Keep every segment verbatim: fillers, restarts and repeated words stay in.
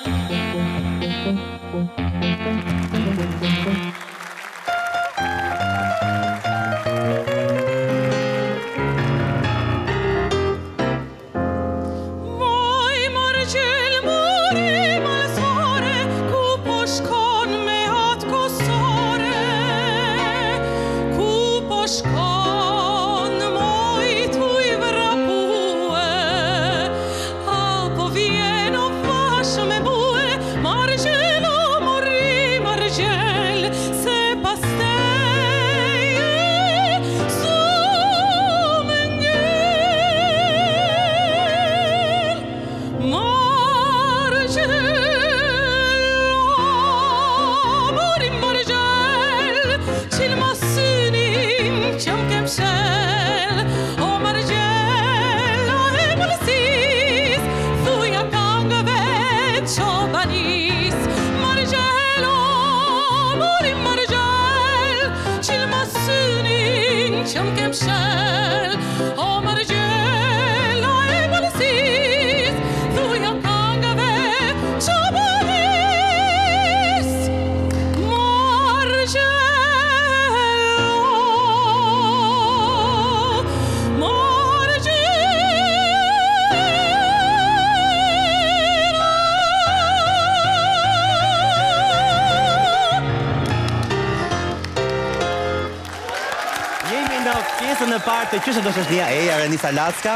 Pjesën e parë të Qysh do shoqënia e Arenisa Laska,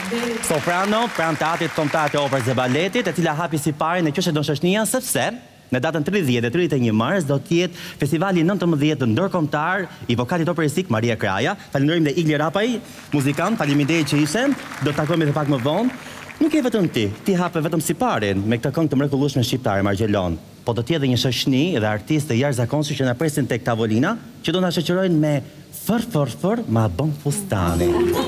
soprano, pranë teatrit kombëtar të operës dhe baletit, e cila hapi si pari në Qysh do shoqënia sepse në datën tridhjetë dhe tridhjetë e një mars do të jetë festivali nëntëmbëdhjetë ndërkombëtar i vokalit operistik Maria Kraja. Falenderojmë dhe Igli Rapaj, muzikant, faleminderit që ishe. Do të takojmë edhe pak më vonë. Nuk e vetëm ti, ti hape vetëm si parin me këtë këngë të mrekullueshme shqiptare Margjelon, po do të jetë dhe një shoqëni dhe artistë të jashtëzakonshëm që na presin tek tavolina, që do na shoqërojnë me fër fër fër ma bën fustani.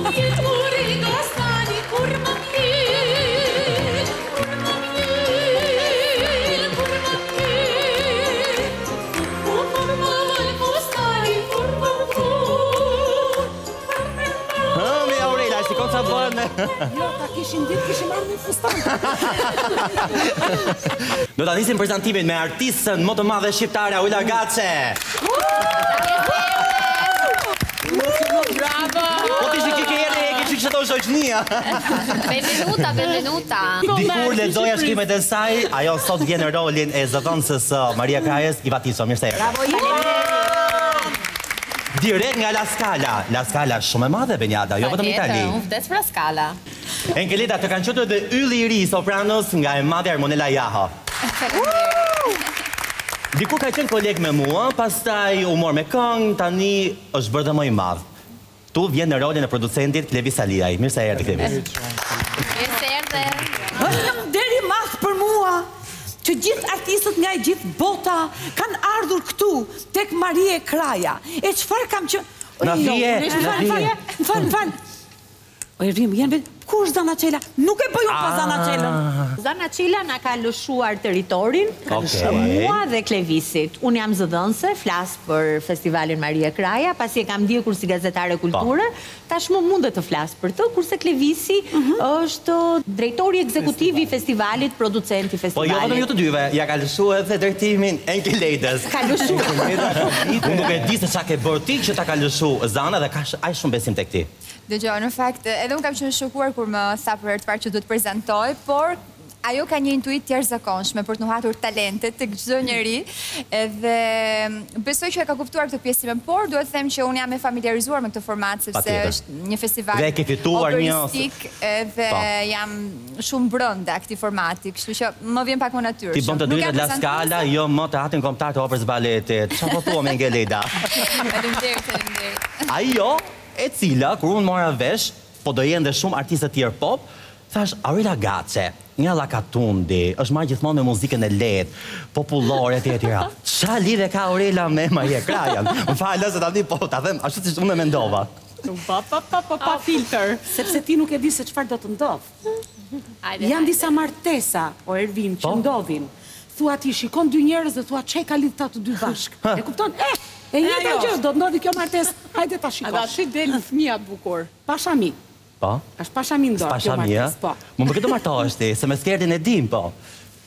Jo, ta kishin ditë, kishin marrë një fustan. Do ta nisim prezantimin me artistën më të madhe shqiptare, Aula Gace. Bravo! Po ti që ke jeni, e ke që të shoqënia. Benvenuta, benvenuta. Dikur lexoja shkrimet e saj, ajo sot vjen në rolin e zëvendësës Maria Krajës, i vatiso, mirë se erdhe. Bravo, direkt nga La Scala. La Scala shumë e madhe, Benjada, jo vetëm Itali. Unë vdes për La Scala. Enkeleta, të kanë qëtë dhe ylli i ri sopranos nga e madhe Armonella Jaha. Diku ka qenë koleg me mua, pastaj u mor me këngë, tani është bërë dhe më i madh. Tu vjen në rolin e producentit Klevis Aliaj. Mirë se erdhe, Klevis. Mirë se erdhe. Është një deri i madh për mua që gjithë artistët nga e gjithë bota kanë ardhur këtu tek Maria Kraja. E çfarë kam që... Na vije, na vije. Më fal, më fal. O Ervim, jenë vetë... Kur është Zana Qela? Nuk e bëjmë pa Zana Qelën. Zana Qela na ka lëshuar territorin, mua dhe Klevisit. Unë jam zëdhënëse, flas për festivalin Maria Kraja, pasi e kam ndjekur si gazetare kulture, tashmë mundet të flas për të, kurse Klevisi është drejtori ekzekutiv i festivalit, producenti i festivalit. Po jo vetëm ju të dyve, ja ka lëshuar edhe drejtimin Enkeletës. Ka lëshuar. Unë nuk e di se çka ke bërë ti që ta ka lëshu Zana dhe ka aq shumë besim tek ti. Dëgjoj, në fakt, edhe unë kam qenë shokuar kur më tha për herë të parë që duhet prezantoj, por ajo ka një intuit tjerëzakonshme për të nuhatur talentet tek çdo njeri, edhe besoj që e ka kuptuar këtë pjesëmen, por duhet të them që unë jam e familiarizuar me këtë format sepse është një festival operistik edhe jam shumë brenda këtij formati, kështu që më vjen pak më natyrshëm. Ti bën të drejtë La Scala, jo më teatrin kombëtar të operës baletit. Çfarë po thua me Engeleda? Faleminderit, faleminderit. Ajo e cila, kur unë mora vesh, po do jenë dhe shumë artistë të tjerë pop, thash, Aurela Gace, nga Lakatundi, është marrë gjithmonë me muzikën e lehtë, popullore etj etj. Ç'a lidhje ka Aurela me Maria Krajan? Më falë se tani po ta them, ashtu siç unë e mendova. Pa pa pa pa pa filter, sepse ti nuk e di se çfarë do të ndodh. Janë disa martesa, o Ervin, që ndodhin. Thua ti shikon dy njerëz dhe thua çe ka lidh ta të dy bashk. E kupton? Eh, e njëjta gjë, do të ndodhi kjo martesë. Hajde ta shikosh. A tash del fëmia bukur. Pashami. Po? Është pashami ndor kjo martesë, po. Më më këtë martohesh ti, se me skerdin e dim, po.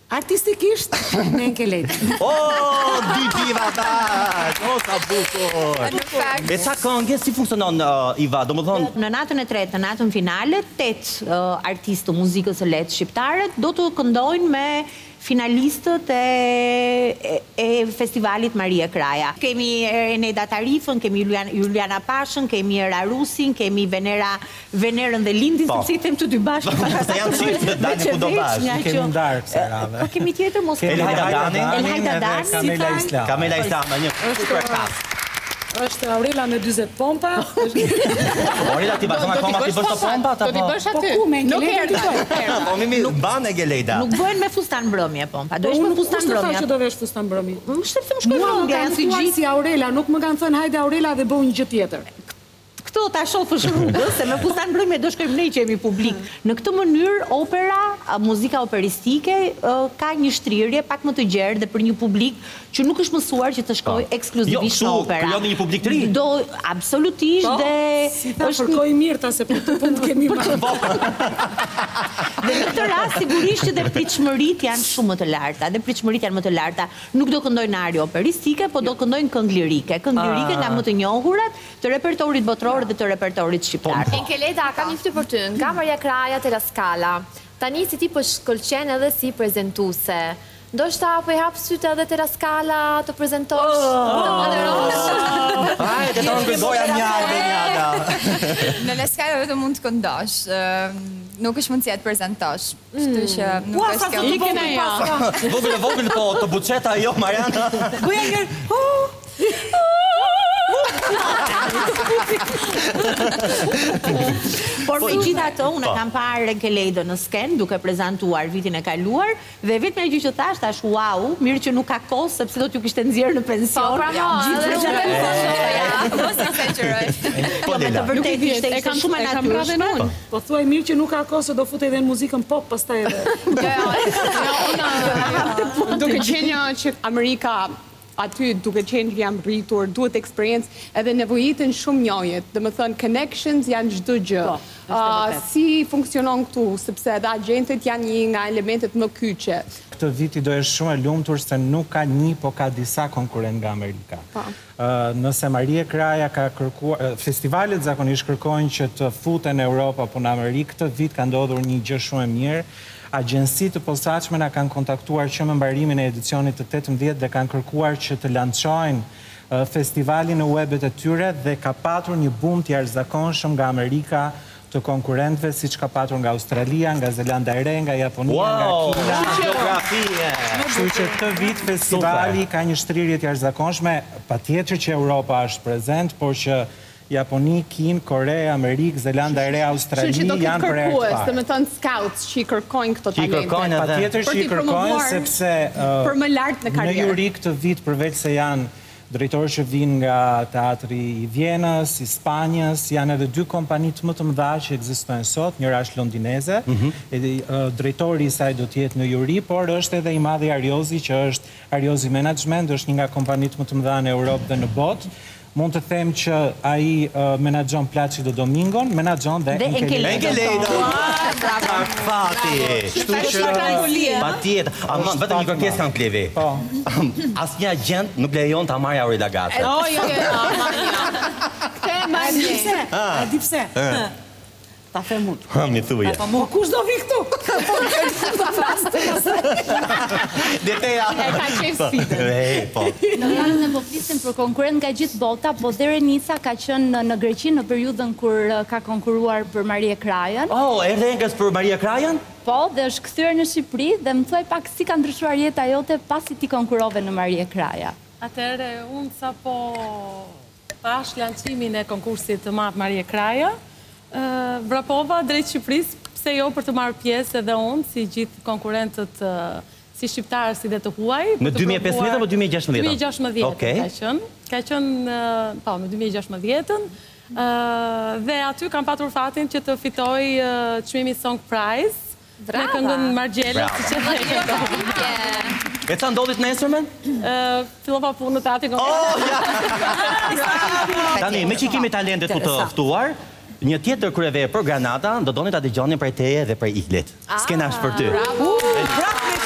Artistikisht, me Enkeleti. Oh, dy diva tash! Oh, sa bukur! E sa këngë, si funksionon, uh, Iva? Do më thonë... Në natën e tretë, në natën finale, tetë uh, artistë të muzikës së lehtë shqiptare do të këndojnë me finalistët e, e, e festivalit Maria Kraja. Kemi Eneda Tarifën, kemi Juliana, Juliana Pashën, kemi Era Rusin, kemi Venera, Venerën dhe Lindin, sepse i them të dy bashkë. Se janë qiftë të dalë ku do bashkë. Kemi ndarë kësa rave. Po kemi tjetër mos. El Hajdadani, El Hajdadani, Kamela Islam. Kamela Islam, një super cast. Është Aurela me dyzet pompa. Aurela, ti bashkë akoma ti bësh të pompa? Do t'i bësh Po aty. ku me Nuk Enkeleti erdha. titoj? Po mimi ban e Gelejda. Nuk bëhen me fustan mbrëmje pompa. Do Po ish unë me nuk fustan kusht të thash mbrëmje. që do vesh fustan mbrëmje. Më sepse më shkoj Mua më mbrëmja, kanë janë si thuar gjithë. si Aurela, nuk më kanë thënë hajde Aurela dhe bëu një gjë tjetër. Këto ta shofësh rrugës, se me fustan mbrëmje do shkojmë ne që jemi publik. Në këtë mënyrë, opera, muzika operistike ka një shtrirje pak më të gjerë dhe për një publik që nuk është mësuar që të shkoj ekskluzivisht në opera. Jo, kështu një publik të ri. Do absolutisht dhe Si ta përkoj mirë ta se për të punë kemi marrë. Dhe në këtë rast sigurisht që dhe pritshmërit janë shumë më të larta, dhe pritshmërit janë më të larta. Nuk do këndojnë në arie operistike, po do këndojnë këngë lirike. Këngë lirike nga më të njohurat të repertorit botror dhe të repertorit shqiptar. Enkeleta, kam një fytyrë për ty, nga Maria Kraja te La Scala. Tani si ti po shkëlqen edhe si prezentuse. Ndoshta po i hap sytë edhe te La Scala të prezantosh, të moderosh. Hajde, të ngërdoja mjalë dhe mjalë. Në La Scala vetëm mund të këndosh, nuk është mundësia të prezantosh. Kështu që nuk Ua, është sa kjo. të vogël paska. Vogël e vogël, po të buqeta jo, Mariana. Bëja një... Por me gjitha ato, unë kam parë Enkelejdo në sken, duke prezantuar vitin e kaluar, dhe vetë me gjë që thash, thash, wow, mirë që nuk ka kohë, sepse do t'ju kishte nxjerrë në pension. Po, pra mo, Gjithë edhe gjërat e shumë. Mos e exagjeroj. Po, Me të Lela. vërtetë ishte ishte shumë e natyrshme. Po thuaj mirë që nuk ka kohë se do futej edhe në muzikën pop pastaj edhe. Duke qenë që Amerika aty duke qenë që jam rritur, duhet eksperiencë edhe nevojitën shumë njohjet. Dhe më thënë, connections janë çdo gjë. Po, është e vërtetë. Si funksionon këtu, sepse edhe agentët janë një nga elementet më kyçe. Këtë viti do është shumë e lumtur se nuk ka një, po ka disa konkurent nga Amerika. Uh, nëse Maria Kraja ka kërkuar, uh, festivalet zakonisht kërkojnë që të futen në Europë apo në Amerikë, këtë vit ka ndodhur një gjë shumë e mirë. Agjensi të posaçme na kanë kontaktuar që me mbarimin e edicionit të tetëmbëdhjetë dhe kanë kërkuar që të lançojnë uh, festivalin në webet e tyre dhe ka patur një boom të jashtëzakonshëm nga Amerika të konkurrentëve, siç ka patur nga Australia, nga Zelanda e Re, nga Japonia, Wow, nga Kina. geografie. Kështu që këtë vit festivali ka një shtrirje të jashtëzakonshme, patjetër që Europa është prezent, por që Japoni, Kinë, Kore, Amerikë, Zelanda e Re, Australi Kështu që do janë ketë për herë të kërkues, dhe parë. më thënë scouts që i kërkojnë këto Që i kërkojnë talente. edhe. Patjetër që Për i t'i kërkojnë promovuar sepse uh, për më lart në në karrierë. juri këtë vit përveç se janë drejtorë që vinë nga teatri i Vjenës, i Spanjës, janë edhe dy kompanit më të mëdha që ekzistojnë sot, njëra është londineze, edhe uh, drejtori i saj do të jetë në juri, por është edhe i madhi Ariozi, që është Ariozi Management, është një nga kompanit më të mëdha në Europë dhe në botë. Mund të them që ai uh, menaxhon Placido Domingon, menaxhon dhe Dhe Enkelejdo. Enkelejdo. Fati. Kështu që Patjetër. Ama vetëm një kërkesë kam Klevi. po. Asnjë agent nuk lejon ta marrë Aurela Gace. O, jo, jo, Këtë e A di pse? A di pse? Ta them unë. Ha, mi thuje. Po kush do vi këtu? Deteja. E ka qef sfidën. Ej, po. Në radhën e po flisim për konkurrent nga gjithë bota, po dhe Renica ka qenë në- në Greqi në periudhën kur uh, ka konkuruar për Maria Krajan. Oh, erdhe Engels për Maria Krajan? Po, dhe është kthyer në Shqipëri dhe më thuaj pak si ka ndryshuar jeta jote pasi ti konkurove në Maria Kraja. Atëherë, unë sa po pash lancimin e konkursit të madh Maria Kraja, ë, vrapova drejt Shqipërisë, pse jo për të marrë pjesë edhe unë, si gjithë konkurrentët ë, si shqiptarë, si dhe të huaj. Në dy mijë e pesëmbëdhjetë apo dy mijë e gjashtëmbëdhjetë? dy mijë e gjashtëmbëdhjetë Okej. ka qenë. Ka qenë, ë, po, në dy mijë e gjashtëmbëdhjetën. ë, Dhe aty kam patur fatin që të fitoj ë, çmimi Song Prize. Me këngën Margjela, Brava. si që dhe E ca ndodhit nesërmen? Ë, fillova punë në teatrin kombëtar. Tani, me që kemi talentet ku të ftuar, një tjetër kryevepër për Granata, do doni ta dëgjoni prej teje dhe prej Iglit. Skena është për ty. Bravo me shumë.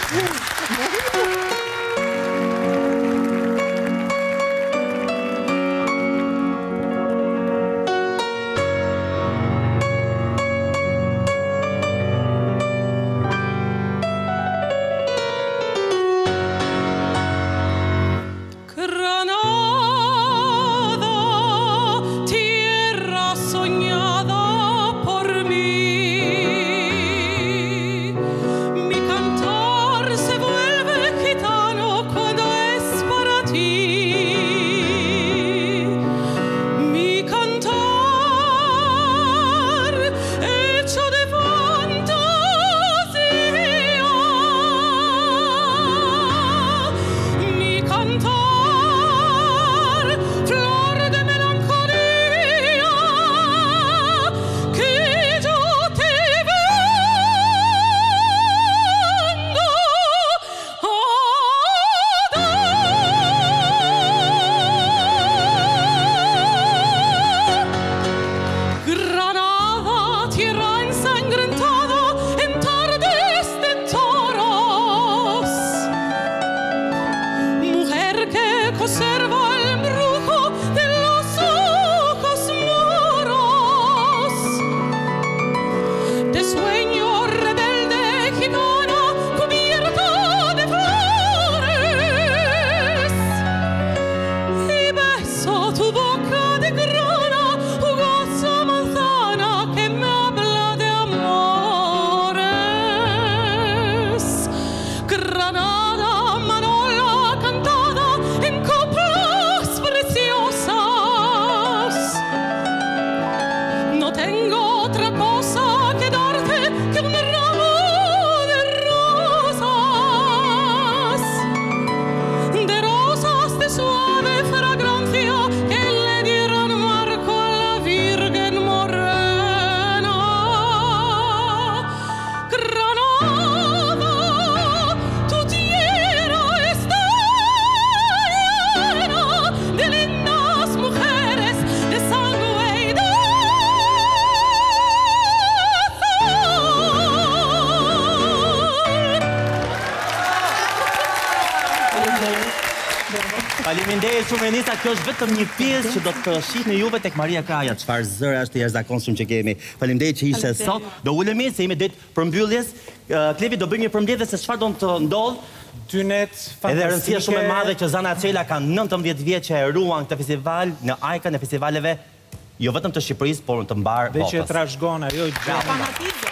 Faleminderit shumë Renisa, kjo është vetëm një pjesë që do të shihni juve tek Maria Kraja, çfarë zëra është i jashtëzakonshëm që kemi. Faleminderit që ishte sot. Do ulemi se jemi ditë përmbylljes. Klevi do bëjmë një përmbledhje se çfarë do të ndodh. Dynet fantastike. Edhe rëndësia shumë e madhe që Zana Çela ka nëntëmbëdhjetë vjet që e ruan këtë festival në ajkën e festivaleve jo vetëm të Shqipërisë, por të mbar botës. Dhe që e trashëgon ajo gjë.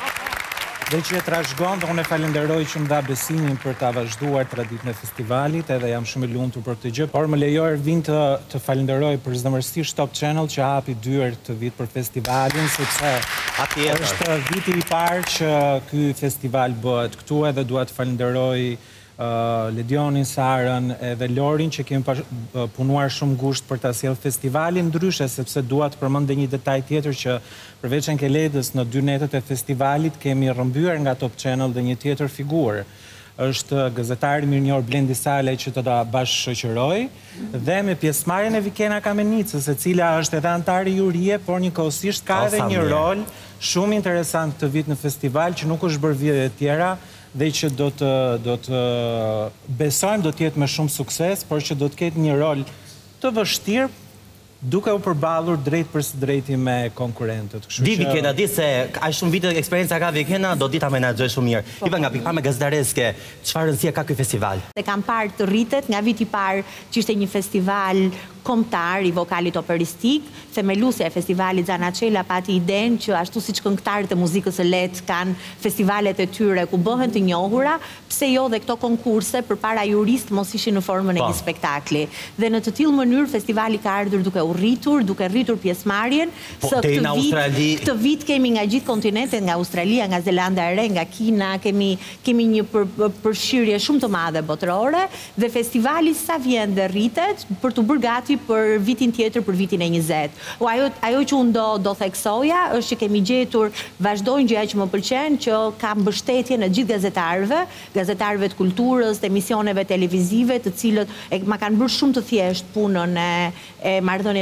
Dhe që e trashëgon, dhe unë e falenderoj që më dha besimin për ta vazhduar traditën e festivalit, edhe jam shumë i lumtur për këtë gjë, por më lejo Ervin të, të falenderoj për zëmërsisht Top Channel që hapi dyert të vit për festivalin, sepse është viti i parë që ky festival bëhet këtu, edhe dua të falenderoj Uh, Ledionin, Sarën edhe Lorin që kemi uh, punuar shumë ngusht për ta sjellë festivalin, ndryshe sepse dua të përmend edhe një detaj tjetër që përveç Enkeledës në dy netët e festivalit kemi rrëmbyer nga Top Channel dhe një tjetër figurë. Është gazetari mirënjohur Blendi Salaj që të da bashkëshoqëroj dhe me pjesëmarrjen e Vikena Kamenicës, e cila është edhe antare jurie, por njëkohësisht ka edhe një rol shumë interesant këtë vit në festival që nuk është bërë vite të tjera dhe që do të, do të besojmë do të jetë me shumë sukses, por që do të ketë një rol të vështirë duke u përballur drejt për së drejti me konkurrentët. Di Vikena, di se aq shumë vite eksperjenca ka Vikena, do di ta menaxhoj shumë mirë. Iva nga pikpamje gazetareske, çfarë rëndësie ka ky festival? Dhe kam parë të rritet nga viti i parë që ishte një festival kombëtar i vokalit operistik, themeluesja e festivalit Zana Çela pati idenë që ashtu siç këngëtarët e muzikës së lehtë kanë festivalet e tyre ku bëhen të njohura, pse jo dhe këto konkurse përpara jurist mos ishin në formën e një spektakli. Dhe në të tillë mënyrë festivali ka ardhur duke u rritur, duke rritur pjesëmarrjen. Së këtë vit, këtë vit kemi nga gjithë kontinentet, nga Australia, nga Zelanda e Re, nga Kina, kemi kemi një për, përfshirje shumë të madhe botërore dhe festivali sa vjen dhe rritet për të bërë gati për vitin tjetër, për vitin e njëzet. O ajo, ajo që unë do, do theksoja është që kemi gjetur, vazhdojnë gjëja që më pëlqen, që ka mbështetje në gjithë gazetarëve, gazetarëve të kulturës, të emisioneve televizive, të cilët e ma kanë bërë shumë të thjesht punën e, e marrëdhënieve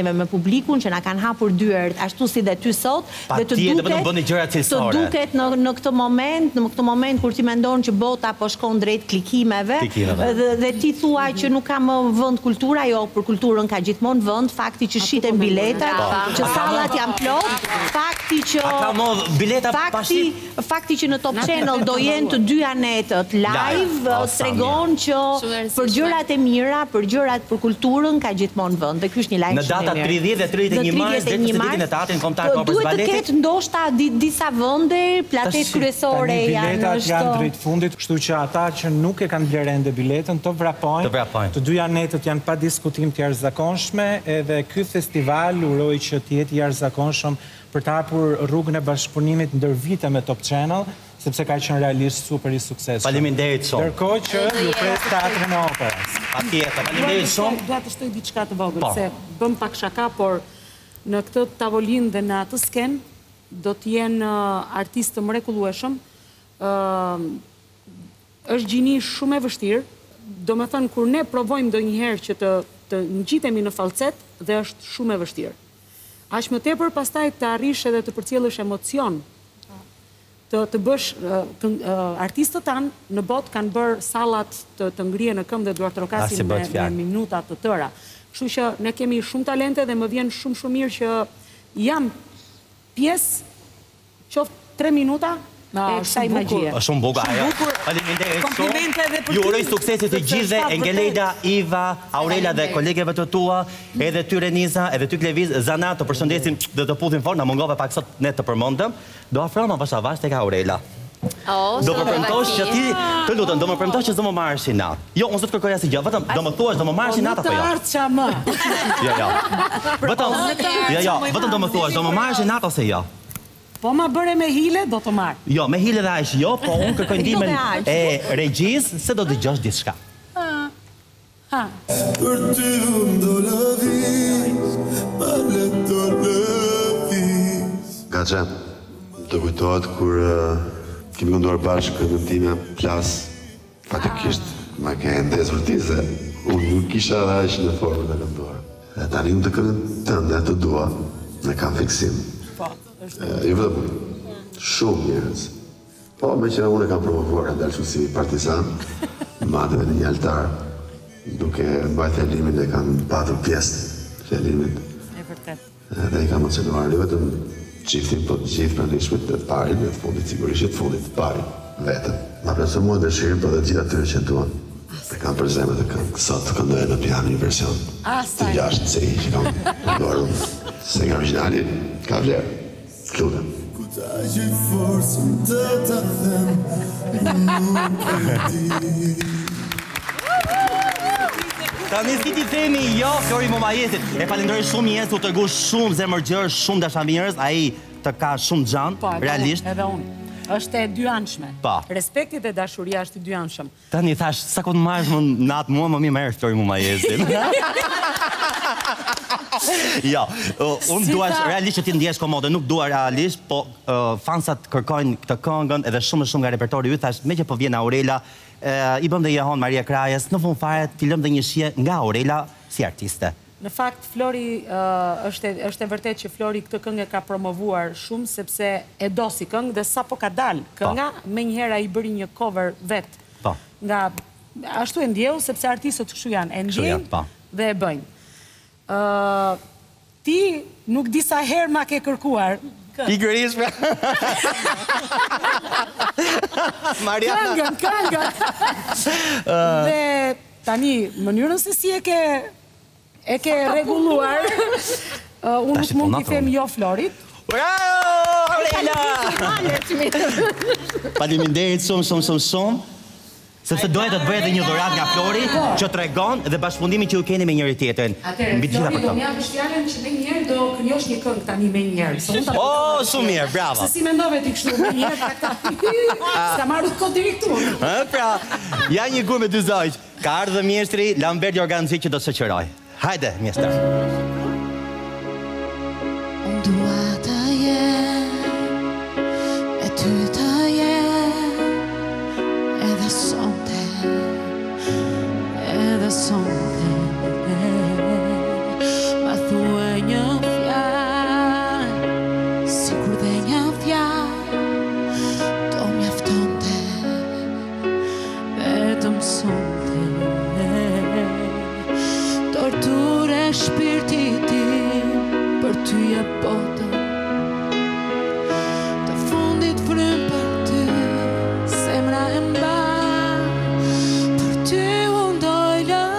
neve me publikun që na kanë hapur dyert ashtu si dhe ty sot dhe të duket të duket në në këtë moment, në këtë moment kur ti mendon që bota po shkon drejt klikimeve dhe, dhe ti thua që nuk ka më vend kultura, jo, për kulturën ka gjithmonë vend, fakti që shiten biletat, që sallat janë plot, fakti që fakti fakti që në Top Channel do jenë të dy anetët live tregon që për gjërat e mira, për gjërat për kulturën ka gjithmonë vend. Dhe ky është një lajm shumë i mirë. Në datat tridhjetë dhe tridhjetë e një mars deri në ditën e teatrit kombëtar të Operës Baletit. Duhet të ketë ndoshta disa vende, platet kryesore janë. Biletat janë drejt fundit, kështu që ata që nuk e kanë blerë ende biletën të vrapojnë. Të dy anetët janë pa diskutim të jashtëzakonshme, edhe ky festival uroj që të jetë i jashtëzakonshëm për të hapur rrugën e bashkëpunimit ndër vite me Top Channel, sepse ka qenë realisht super i suksesshëm. Faleminderit shumë. Ndërkohë që ju pres Teatrin e Operës. Patjetër, faleminderit shumë. Dua të shtoj diçka të vogël, se bëm pak shaka, por në këtë tavolinë dhe në atë sken do të jenë artistë të mrekullueshëm. Është gjini shumë e vështirë, do me thënë kur ne provojmë ndonjëherë që të të ngjitemi në falcet dhe është shumë e vështirë. Aq më tepër pastaj të arrish edhe të përcjellësh emocion. Të, të bësh, uh, artistët tanë në botë kanë bërë sallat të, të ngrije në këmbë dhe Duart Rokasin me, me minuta të tëra. Kështu që ne kemi shumë talente dhe më vjen shumë shumë mirë që jam pjesë qoftë tre minuta e kësaj magjie. Shumë bukur. Faleminderit shumë. Komplimente edhe për ty. Ju uroj suksesit të gjithëve, Engeleda, Iva, Aurela dhe kolegeve të tua, edhe ty Reniza, edhe ty Kleviz, Zanat, të përshëndesim dhe të puthim fort, na mungove pak sot ne të përmendëm. Do afrohem avash avash tek Aurela. Do më premtosh që ti, të lutem, do më premtosh që do më marrësh si natë. Jo, unë s'do të kërkoj asgjë, vetëm do më thuash do më marrësh si natë apo jo? Të ardhsha më. Jo, jo. Vetëm, jo, jo, vetëm do më thuash do më marrësh si natë ose jo? Po ma bëre me hile, do të marrë. Jo, me hile dhe aq jo, po unë kërkoj ndihmën e regjisë se do dëgjosh diçka. Ha. Për ty do lëviz, pa let do lëviz. Gaxha, të kujtohet kur kemi kënduar bashkë këngën time Plas, fatikisht ma ke ndezur ti se unë nuk kisha dhe aq në formë të kënduar. E tani unë të këngën tënde të dua, ne kam fiksim. Jo vetëm shumë njerëz. Po, me që unë e kam provokuar e dalë si partizan, madhe dhe një altar, duke mbajt e limin dhe kam patur pjesë të limit. E vërtet. Dhe i kam emocionuar, jo vetëm qiftin, po të gjithë pranishmet të parin, dhe të fundit, sigurisht të fundit të parin, vetëm. Ma presë mua dëshirë, po dhe gjitha të të që duan. E kam për zemë të këngë, sot të këndoj në piano një version. Të gjashtë se i që kam kënduar unë. Se nga originali, ka vlerë. Kluga. Ku ta gjej forcën të ta them, nuk e di. Tani si ti themi jo Flori Momajetit. E falenderoj shumë Jesu, të rregull shumë zemërgjër, shumë dashamirës, ai të ka shumë xhan, realisht. Edhe unë. Është e dyanshme. Respekti dhe dashuria është i dyanshëm. Tani thash, sa ku të marrësh më natë mua, më mirë merr Flori Momajetin. Jo, unë duash realisht që ti ndjesh komode, nuk dua realisht, po fansat kërkojnë këtë këngën edhe shumë shumë nga repertori yt, thash me që po vjen Aurela, i bëm dhe jehon Maria Krajes, në fund fare ti lëm dhe një shije nga Aurela si artiste. Në fakt, Flori, është e vërtet që Flori këtë këngë ka promovuar shumë, sepse e do si këngë, dhe sa po ka dalë kënga, me njëhera i bëri një cover vetë. Nga, ashtu e ndjehu, sepse artistët kështu janë, e ndjejnë dhe e bëjnë. Ti nuk di sa herë ma ke kërkuar. Pikërisht pra. Mariana. Këngën, këngën. Dhe tani, mënyrën se si e ke e ke reguluar, unë nuk mund t'i them jo Florit. Bravo, Aurela! Faleminderit shumë, shumë, shumë, shumë. Sepse doja të të bëjë edhe një dhuratë nga Flori që tregon dhe bashkëpundimin që ju keni me njëri tjetrin. Atëherë, Flori, do m'japësh fjalën që me njëherë do kënjosh një këngë tani me njëherë. Oh, shumë mirë, bravo. Se si mendove ti kështu me njëherë ta këta. S'ka marrë kod direktur. Pra, ja një gur me dy zogj. Ka ardhur mjeshtri Lambert Jorganzi që do të shoqëroj. Hajde, mjeshtër. Unë dua të jem e ty të jem edhe sonte, edhe sonte. Ma thua sonte torture shpirtit tim për ty e bota të fundit frym për ty semra e mba për ty unë doj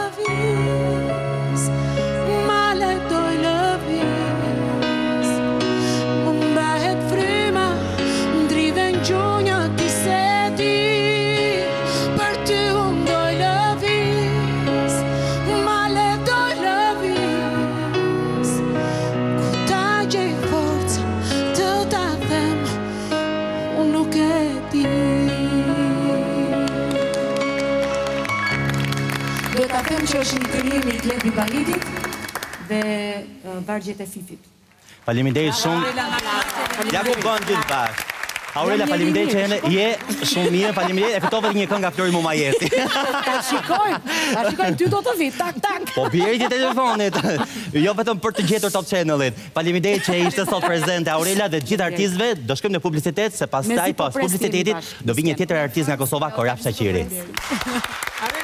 lëviz male doj lëviz më mbahet fryma ndridhen gjunja ti se di për ty unë doj lëviz male doj lëviz ku ta gjej forca të ta them unë nuk e di do ta them që është një krijim i Klebi Balitit dhe uh, Vargjet e Fifit. Faleminderit shumë. Ja ku bën gjithë bashkë. Aurela, faleminderit që jene, je shumë mirë, faleminderit, e fitove dhe një këngë nga Flori Mumajesi. Ta shikoj, ta shikoj, ty do të vi, tak, tak. Po bjeri që telefonit, jo vetëm për të gjetur Top Channelit. Faleminderit që ishte sot prezente Aurela dhe gjithë artistëve, do shkojmë në publicitet, se pas taj pas publicitetit do vi një tjetër artist nga Kosova, Korap Shaqiri.